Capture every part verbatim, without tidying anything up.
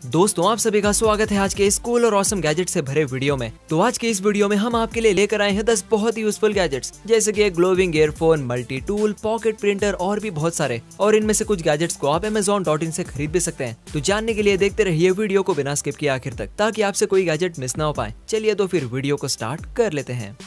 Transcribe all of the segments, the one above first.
दोस्तों आप सभी का स्वागत है आज के इस कूल और ऑसम गैजेट से भरे वीडियो में। तो आज के इस वीडियो में हम आपके लिए लेकर आए हैं दस बहुत ही यूजफुल गैजेट्स, जैसे कि एक glowing earphone, multi tool, pocket printer और भी बहुत सारे। और इनमें से कुछ गैजेट्स को आप अमेज़न डॉट इन से खरीद भी सकते हैं। तो जानने के लिए देखते रहिए वीडियो को बिना स्किप किए आखिर तक, ताकि आपसे कोई गैजेट मिस ना हो पाए। चलिए तो फिर वीडियो को स्टार्ट कर लेते हैं।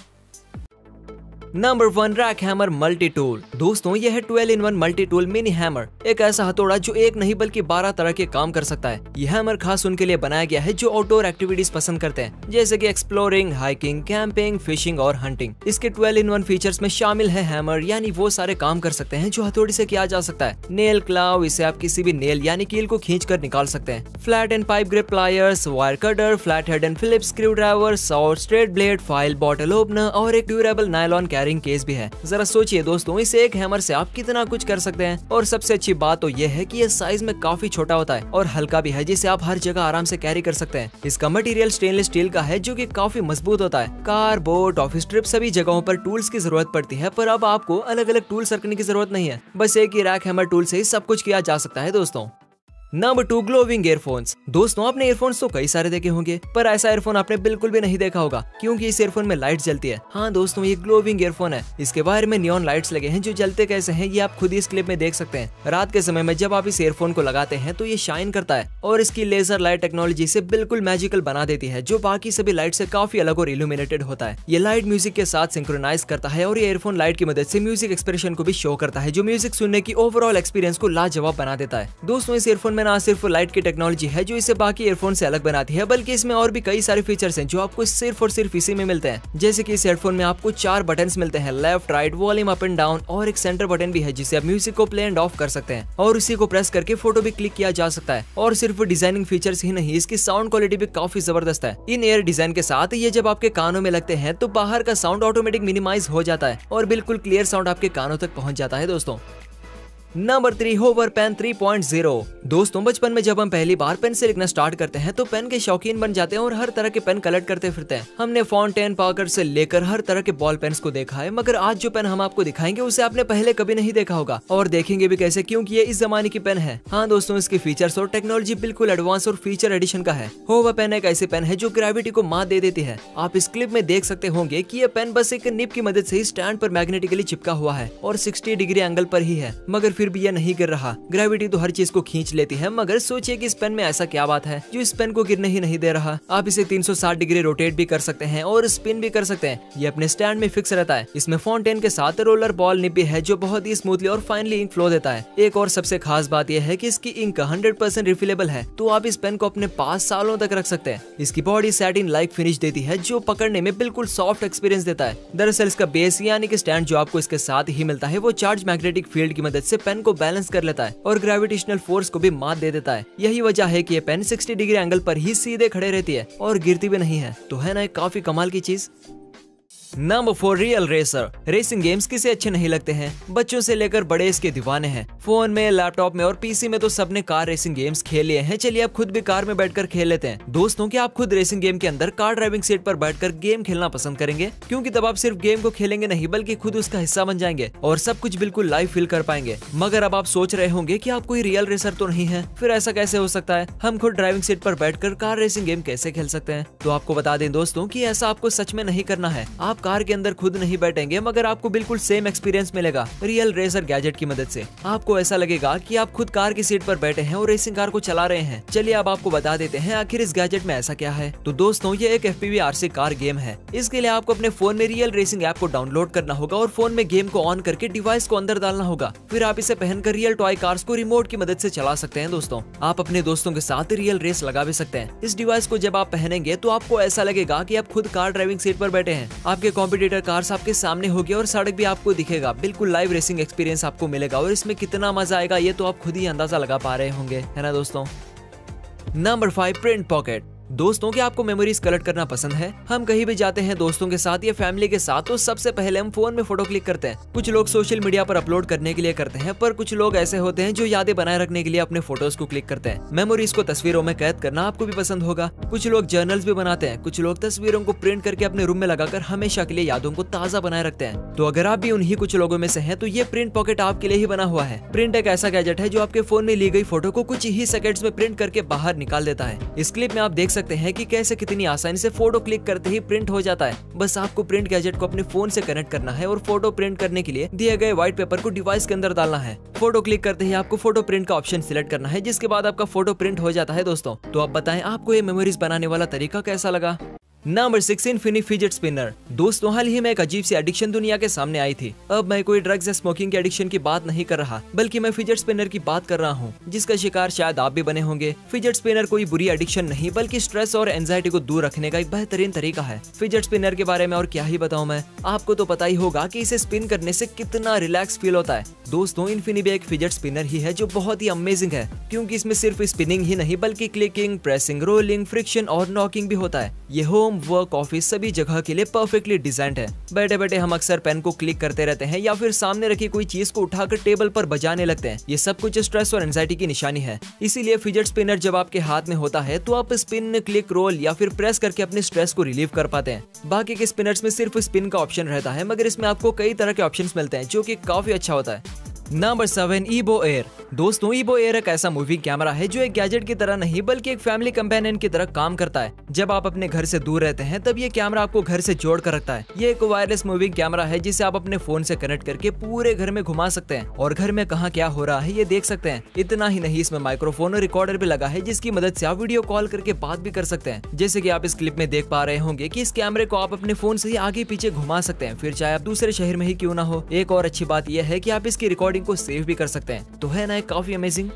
Number one, rack hammer multi tool. दोस्तों यह है twelve in one multi tool mini hammer, एक ऐसा हथौड़ा जो एक नहीं बल्कि बारह तरह के काम कर सकता है। यह हैमर खास उनके लिए बनाया गया है जो आउटडोर एक्टिविटीज पसंद करते हैं, जैसे कि एक्सप्लोरिंग, हाइकिंग, कैंपिंग, फिशिंग और हंटिंग। इसके ट्वेल्व इन वन फीचर्स में शामिल है हैमर, यानी वो सारे काम कर सकते हैं जो हथौड़ी से किया जा सकता है। नेल क्लाव, इसे आप किसी भी नेल यानी कील को खींच कर निकाल सकते हैं। Flat and pipe grip pliers, wire cutter, flat head and Phillips screwdriver, saw, straight blade, file, bottle opener और एक ड्यूरेबल नायलॉन कैरिंग केस भी है। जरा सोचिए दोस्तों, इस एक हैमर से आप कितना कुछ कर सकते हैं। और सबसे अच्छी बात तो यह है कि यह साइज में काफी छोटा होता है और हल्का भी है, जिसे आप हर जगह आराम से कैरी कर सकते हैं। इसका मटेरियल स्टेनलेस स्टील का है जो कि काफी मजबूत होता है। कार, बोट, ऑफिस ट्रिप सभी जगहों पर टूल्स की जरूरत पड़ती है, पर अब आपको अलग अलग टूल्स रखने की जरूरत नहीं है। बस एक ही रैक हैमर टूल से ही सब कुछ किया जा सकता है दोस्तों। Number two, glowing earphones. दोस्तों आपने ईयरफोन्स तो कई सारे देखे होंगे, पर ऐसा ईयरफोन आपने बिल्कुल भी नहीं देखा होगा, क्योंकि इस ईयरफोन में लाइट जलती है। हाँ दोस्तों, ये ग्लोविंग ईयरफोन है। इसके वायर में नियॉन लाइट्स लगे हैं जो जलते कैसे हैं ये आप खुद ही इस क्लिप में देख सकते हैं। रात के समय में जब आप इस ईयरफोन को लगाते हैं तो ये शाइन करता है और इसकी लेजर लाइट टेक्नोलॉजी से बिल्कुल मैजिकल बना देती है, जो बाकी सभी लाइट से काफी अलग और इल्यूमिनेटेड होता है। ये लाइट म्यूजिक के साथ सिंक्रोनाइज करता है और ये ईयरफोन लाइट की मदद से म्यूजिक एक्सप्रेशन को भी शो करता है, जो म्यूजिक सुनने की ओवरऑल एक्सपीरियंस को लाजवाब बना देता है। दोस्तों इस ईयरफोन में ना सिर्फ लाइट टेक्नोलॉजी है जो इसे बाकी ईयरफोन से अलग बनाती है, बल्कि इसमें और भी कई सारे फीचर्स हैं जो आपको सिर्फ और सिर्फ इसी में मिलते हैं। जैसे कि इस हेडफोन में आपको चार बटन्स मिलते हैं, left, right, volume up and down, और एक सेंटर बटन भी है जिससे आप म्यूजिक को प्ले एंड ऑफ कर सकते हैं और उसी को प्रेस करके फोटो भी क्लिक किया जा सकता है। और सिर्फ डिजाइनिंग फीचर्स ही नहीं, इसकी साउंड क्वालिटी भी काफी जबरदस्त है। इन एयर डिजाइन के साथ ये जब आपके कानों में लगते हैं तो बाहर का साउंड ऑटोमेटिक मिनिमाइज हो जाता है और बिल्कुल क्लियर साउंड आपके कानों तक पहुंच जाता है दोस्तों। Number three, hover pen three point zero. दोस्तों बचपन में जब हम पहली बार पेन से लिखना स्टार्ट करते हैं तो पेन के शौकीन बन जाते हैं और हर तरह के पेन कलेक्ट करते फिरते हैं। हमने फाउंटेन, पार्कर से लेकर हर तरह के बॉल पेन्स को देखा है, मगर आज जो पेन हम आपको दिखाएंगे उसे आपने पहले कभी नहीं देखा होगा, और देखेंगे भी कैसे, क्योंकि ये इस जमाने की पेन है। हाँ दोस्तों, इसके फीचर्स और टेक्नोलॉजी बिल्कुल एडवांस और फीचर एडिशन का है। होवर पेन एक ऐसी पेन है जो ग्रेविटी को मात दे देती है। आप इस क्लिप में देख सकते होंगे कि यह पेन बस एक निब की मदद से ही स्टैंड पर मैग्नेटिकली चिपका हुआ है और साठ डिग्री एंगल पर ही है, मगर फिर भी यह नहीं गिर रहा। ग्रेविटी तो हर चीज को खींच लेती है, मगर सोचिए कि इस पेन में ऐसा क्या बात है जो इस पेन को गिरने ही नहीं दे रहा। आप इसे तीन सौ साठ डिग्री रोटेट भी कर सकते हैं और स्पिन भी कर सकते हैं। ये अपने स्टैंड में फिक्स रहता है। इसमें फाउंटेन के साथ रोलर बॉल निब भी है जो बहुत ही स्मूथली और फाइनली इंक फ्लो देता है। एक और सबसे खास बात यह है कि इसकी इंक हंड्रेड परसेंट रिफिलेबल है, तो आप इस पेन को अपने पास सालों तक रख सकते हैं। इसकी बॉडी सैटिन लाइक फिनिश देती है जो पकड़ने में बिल्कुल सॉफ्ट एक्सपीरियंस देता है। दरअसल इसका बेस यानी कि स्टैंड जो आपको इसके साथ ही मिलता है वो चार्ज मैग्नेटिक फील्ड की मदद से पेन को बैलेंस कर लेता है और ग्रेविटेशनल फोर्स को भी मात दे देता है। यही वजह है कि ये पेन साठ डिग्री एंगल पर ही सीधे खड़े रहती है और गिरती भी नहीं है। तो है ना एक काफी कमाल की चीज। Number four, real racer. Racing games किसे अच्छे नहीं लगते हैं, बच्चों से लेकर बड़े इसके दीवाने हैं। फोन में, लैपटॉप में और पीसी में तो सबने कार रेसिंग गेम्स खेल लिए हैं। चलिए आप खुद भी कार में बैठकर खेल लेते हैं। दोस्तों क्या आप खुद रेसिंग गेम के अंदर कार ड्राइविंग सीट पर बैठकर गेम खेलना पसंद करेंगे? क्योंकि तब आप सिर्फ गेम को खेलेंगे नहीं, बल्कि खुद उसका हिस्सा बन जाएंगे और सब कुछ बिल्कुल लाइव फील कर पाएंगे। मगर अब आप सोच रहे होंगे कि आप कोई रियल रेसर तो नहीं है, फिर ऐसा कैसे हो सकता है? हम खुद ड्राइविंग सीट पर बैठकर कार रेसिंग गेम कैसे खेल सकते हैं? तो आपको बता दें दोस्तों कि ऐसा आपको सच में नहीं करना है। आप कार के अंदर खुद नहीं बैठेंगे, मगर आपको बिल्कुल सेम एक्सपीरियंस मिलेगा रियल रेसर गैजेट की मदद से। आपको ऐसा लगेगा कि आप खुद कार की सीट पर बैठे हैं और रेसिंग कार को चला रहे हैं। चलिए अब आपको बता देते हैं आखिर इस गैजेट में ऐसा क्या है। तो दोस्तों ये एक F P V R C car game है। इसके लिए आपको अपने फोन में रियल रेसिंग ऐप को डाउनलोड करना होगा और फोन में गेम को ऑन करके डिवाइस को अंदर डालना होगा। फिर आप इसे पहनकर रियल टॉय कार्स को रिमोट की मदद से चला सकते हैं। दोस्तों आप अपने दोस्तों के साथ रियल रेस लगा भी सकते हैं। इस डिवाइस को जब आप पहनेंगे तो आपको ऐसा लगेगा कि आप खुद कार ड्राइविंग सीट पर बैठे हैं। आपके कॉम्पिटिटर कार्स आपके सामने होगी और सड़क भी आपको दिखेगा। बिल्कुल लाइव रेसिंग एक्सपीरियंस आपको मिलेगा और इसमें कितना मजा आएगा ये तो आप खुद ही अंदाजा लगा पा रहे होंगे, है ना दोस्तों। Number five, print pocket. दोस्तों, क्या आपको मेमोरीज कलेक्ट करना पसंद है? हम कहीं भी जाते हैं दोस्तों के साथ या फैमिली के साथ तो सबसे पहले हम फोन में फोटो क्लिक करते हैं। कुछ लोग सोशल मीडिया पर अपलोड करने के लिए करते हैं, पर कुछ लोग ऐसे होते हैं जो यादें बनाए रखने के लिए अपने फोटोज को क्लिक करते हैं। मेमोरीज को तस्वीरों में कैद करना आपको भी पसंद होगा। कुछ लोग जर्नल्स भी बनाते हैं, कुछ लोग तस्वीरों को प्रिंट करके अपने रूम में लगाकर हमेशा के लिए यादों को ताज़ा बनाए रखते हैं। तो अगर आप भी उन्हीं कुछ लोगों में से हैं, तो ये प्रिंट पॉकेट आपके लिए ही बना हुआ है। प्रिंट एक ऐसा गैजेट है जो आपके फोन में ली गई फोटो को कुछ ही सेकंड्स में प्रिंट करके बाहर निकाल देता है। इस क्लिप में आप देख सकते हैं कि कैसे कितनी आसानी से फोटो क्लिक करते ही प्रिंट हो जाता है। बस आपको प्रिंट गैजेट को अपने फोन से कनेक्ट करना है और फोटो प्रिंट करने के लिए दिए गए व्हाइट पेपर को डिवाइस के अंदर डालना है। फोटो क्लिक करते ही आपको फोटो प्रिंट का ऑप्शन सिलेक्ट करना है, जिसके बाद आपका फोटो प्रिंट हो जाता है। दोस्तों, तो आप बताएं आपको ये मेमोरीज बनाने वाला तरीका कैसा लगा? Number six, infini fidget spinner. दोस्तों, हाल ही में एक अजीब सी एडिक्शन दुनिया के सामने आई थी। अब मैं कोई ड्रग्स या स्मोकिंग की एडिक्शन की बात नहीं कर रहा, बल्कि मैं फिजेट स्पिनर की बात कर रहा हूँ, जिसका शिकार शायद आप भी बने होंगे। फिजेट स्पिनर कोई बुरी एडिक्शन नहीं, बल्कि स्ट्रेस और एंजाइटी को दूर रखने का एक बेहतरीन तरीका है। फिजेट स्पिनर के बारे में और क्या ही बताऊं मैं, आपको तो पता ही होगा कि इसे स्पिन करने से कितना रिलैक्स फील होता है। दोस्तों, इनफिनी भी एक फिजेट स्पिनर ही है जो बहुत ही अमेजिंग है, क्योंकि इसमें सिर्फ स्पिनिंग ही नहीं बल्कि क्लिकिंग, प्रेसिंग, रोलिंग, फ्रिक्शन और नॉकिंग भी होता है। ये होम, वर्क, ऑफिस सभी जगह के लिए परफेक्टली डिजाइंड है। बैठे बैठे हम अक्सर पेन को क्लिक करते रहते हैं या फिर सामने रखी कोई चीज को उठाकर टेबल पर बजाने लगते हैं। ये सब कुछ स्ट्रेस और एंजाइटी की निशानी है। इसीलिए फिजेट स्पिनर जब आपके हाथ में होता है तो आप स्पिन, क्लिक, रोल या फिर प्रेस करके अपने स्ट्रेस को रिलीव कर पाते हैं। बाकी के स्पिनर्स में सिर्फ स्पिन का ऑप्शन रहता है, मगर इसमें आपको कई तरह के ऑप्शंस मिलते हैं, जो कि काफी अच्छा होता है। Number seven, Ebo Air. दोस्तों, ईबो एयर एक ऐसा मूविंग कैमरा है जो एक गैजेट की तरह नहीं बल्कि एक फैमिली कंपेनियन की तरह काम करता है। जब आप अपने घर से दूर रहते हैं तब ये कैमरा आपको घर से जोड़ कर रखता है। ये एक वायरलेस मूविंग कैमरा है जिसे आप अपने फोन से कनेक्ट करके पूरे घर में घुमा सकते हैं और घर में कहाँ क्या हो रहा है ये देख सकते हैं। इतना ही नहीं, इसमें माइक्रोफोन और रिकॉर्डर भी लगा है, जिसकी मदद से आप वीडियो कॉल करके बात भी कर सकते हैं। जैसे कि आप इस क्लिप में देख पा रहे होंगे कि इस कैमरे को आप अपने फोन से ही आगे पीछे घुमा सकते हैं, फिर चाहे आप दूसरे शहर में ही क्यों ना हो। एक और अच्छी बात यह है कि आप इसकी रिकॉर्डिंग को सेव भी कर सकते हैं। तो है ना काफी अमेजिंग।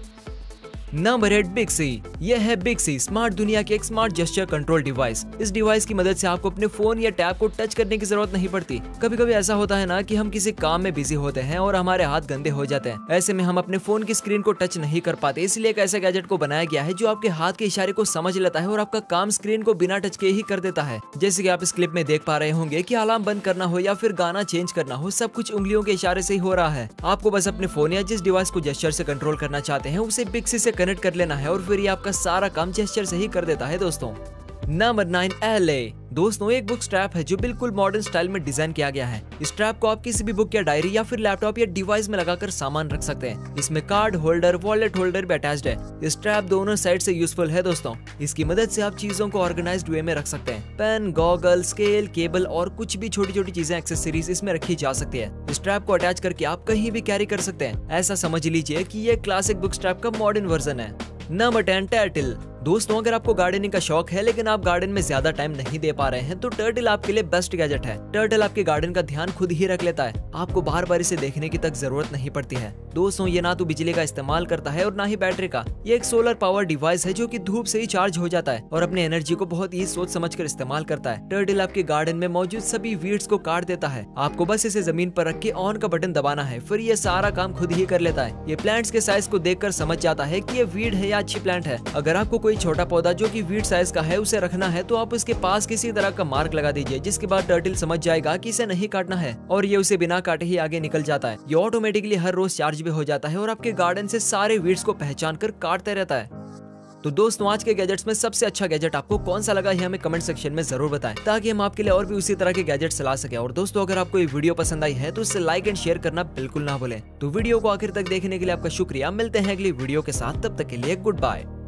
Number eight, बिक्सी। यह है बिक्सी, स्मार्ट दुनिया की एक स्मार्ट जेस्चर कंट्रोल डिवाइस। इस डिवाइस की मदद से आपको अपने फोन या टैब को टच करने की जरूरत नहीं पड़ती। कभी कभी ऐसा होता है ना कि हम किसी काम में बिजी होते हैं और हमारे हाथ गंदे हो जाते हैं। ऐसे में हम अपने फोन की स्क्रीन को टच नहीं कर पाते, इसलिए एक ऐसे गैजेट को बनाया गया है जो आपके हाथ के इशारे को समझ लेता है और आपका काम स्क्रीन को बिना टच के ही कर देता है। जैसे कि आप इस क्लिप में देख पा रहे होंगे कि अलार्म बंद करना हो या फिर गाना चेंज करना हो, सब कुछ उंगलियों के इशारे से ही हो रहा है। आपको बस अपने फोन या जिस डिवाइस को जेस्चर से कंट्रोल करना चाहते हैं उसे बिक्सी से कनेक्ट कर लेना है और फिर ये आपका सारा काम जेस्चर से ही कर देता है। दोस्तों, नंबर नाइन, एल ए। दोस्तों, एक बुक स्ट्रैप है जो बिल्कुल मॉडर्न स्टाइल में डिजाइन किया गया है। इस स्ट्रैप को आप किसी भी बुक या डायरी या फिर लैपटॉप या डिवाइस में लगाकर सामान रख सकते हैं। इसमें कार्ड होल्डर, वॉलेट होल्डर भी अटैच्ड है। इस स्ट्रैप दोनों साइड से यूजफुल है। दोस्तों, इसकी मदद से आप चीजों को ऑर्गेनाइज्ड वे में रख सकते हैं। पेन, गॉगल, स्केल, केबल और कुछ भी छोटी छोटी चीजें, एक्सेसरीज इसमें रखी जा सकती है। इस स्ट्रैप को अटैच करके आप कहीं भी कैरी कर सकते हैं। ऐसा समझ लीजिए कि ये क्लासिक बुक स्ट्रैप का मॉडर्न वर्जन है। Number ten, Turtle. दोस्तों, अगर आपको गार्डनिंग का शौक है लेकिन आप गार्डन में ज्यादा टाइम नहीं दे पा रहे हैं तो टर्टल आपके लिए बेस्ट गैजेट है। टर्टल आपके गार्डन का ध्यान खुद ही रख लेता है, आपको बार बार इसे देखने की तक जरूरत नहीं पड़ती है। दोस्तों, ये ना तो बिजली का इस्तेमाल करता है और ना ही बैटरी का। ये एक सोलर पावर डिवाइस है जो कि धूप से ही चार्ज हो जाता है और अपनी एनर्जी को बहुत ही सोच समझ कर इस्तेमाल करता है। टर्टल आपके गार्डन में मौजूद सभी वीड्स को काट देता है। आपको बस इसे जमीन पर रख के ऑन का बटन दबाना है, फिर ये सारा काम खुद ही कर लेता है। ये प्लांट्स के साइज को देखकर समझ जाता है कि ये वीड है या अच्छी प्लांट है। अगर आपको कोई छोटा पौधा जो कि वीड साइज का है उसे रखना है तो आप उसके पास किसी तरह का मार्क लगा दीजिए, जिसके बाद टर्टल समझ जाएगा कि इसे नहीं काटना है और ये उसे बिना काटे ही आगे निकल जाता है। ये ऑटोमेटिकली हर रोज चार्ज भी हो जाता है और आपके गार्डन से सारे वीड्स को पहचान कर काटते रहता है। तो दोस्तों, आज के गैजेट्स में सबसे अच्छा गैजेट आपको कौन सा लगा ये हमें कमेंट सेक्शन में जरूर बताएं, ताकि हम आपके लिए और भी उसी तरह के गैजेट्स ला सके। और दोस्तों, अगर आपको ये वीडियो पसंद आई है तो इसे लाइक एंड शेयर करना बिल्कुल ना भूलें। तो वीडियो को आखिर तक देखने के लिए आपका शुक्रिया। मिलते हैं अगली वीडियो के साथ, तब तक के लिए गुड बाय।